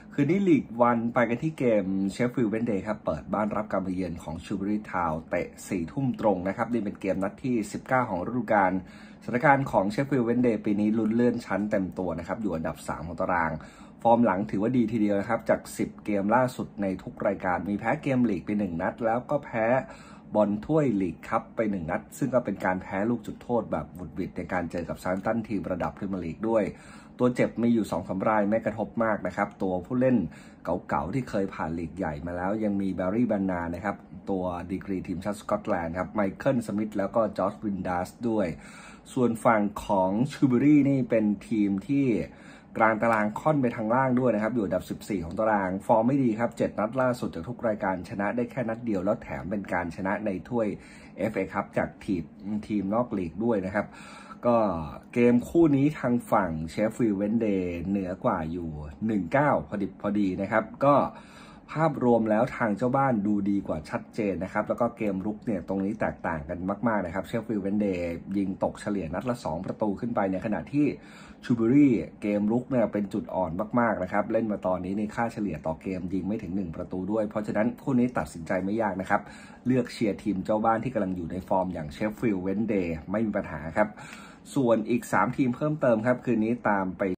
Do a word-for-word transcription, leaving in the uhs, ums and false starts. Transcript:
คืนนี้ลีกวันไปกันที่เกมเชฟฟิลด์เวนเดย์ครับเปิดบ้านรับการมาเยือนของชูเบอรี่ทาวน์เตะสี่ทุ่มตรงนะครับนี่เป็นเกมนัดที่สิบเก้าของฤดูกาลสถานการณ์ของเชฟฟิลด์เวนเดย์ปีนี้ลุ้นเลื่อนชั้นเต็มตัวนะครับอยู่อันดับสามของตารางฟอร์มหลังถือว่าดีทีเดียวนะครับจากสิบเกมล่าสุดในทุกรายการมีแพ้เกมลีกไปหนึ่งนัดแล้วก็แพ้บอลถ้วยลีกคัพไปหนึ่งนัดซึ่งก็เป็นการแพ้ลูกจุดโทษแบบบุดบิดในการเจอกับซาร์ตันทีมระดับพรีเมียร์ลีกด้วยตัวเจ็บมีอยู่ สองถึงสาม รายไม่กระทบมากนะครับตัวผู้เล่นเก่าๆที่เคยผ่านลีกใหญ่มาแล้วยังมีแบร์รี่แบนนานะครับตัวดีกรีทีมชาติสกอตแลนด์ครับไมเคิลสมิธแล้วก็จอร์จวินดัสด้วยส่วนฝั่งของชูเบอรี่นี่เป็นทีมที่กลางตารางค่อนไปทางล่างด้วยนะครับอยู่อันดับสิบสี่ของตารางฟอร์มไม่ดีครับเจ็ดนัดล่าสุดจากทุกรายการชนะได้แค่นัดเดียวแล้วแถมเป็นการชนะในถ้วย เอฟ เอ Cup จากทีมทีมนอกลีกด้วยนะครับก็เกมคู่นี้ทางฝั่งเชฟฟิลด์เวนเดย์เหนือกว่าอยู่ หนึ่งเก้า พอดิบพอดีนะครับก็ภาพรวมแล้วทางเจ้าบ้านดูดีกว่าชัดเจนนะครับแล้วก็เกมรุกเนี่ยตรงนี้แตกต่างกันมากๆนะครับเชฟฟิลด์เวนเดย์ยิงตกเฉลี่ยนัดละสองประตูขึ้นไปในขณะที่ชูเบอรี่เกมรุกเนี่ยเป็นจุดอ่อนมากๆนะครับเล่นมาตอนนี้ในค่าเฉลี่ยต่อเกมยิงไม่ถึงหนึ่งประตูด้วยเพราะฉะนั้นคู่นี้ตัดสินใจไม่ยากนะครับเลือกเชียร์ทีมเจ้าบ้านที่กำลังอยู่ในฟอร์มอย่างเชฟฟิลด์เวนเดย์ไม่มีปัญหาครับส่วนอีกสามทีมเพิ่มเติมครับคืนนี้ตามไป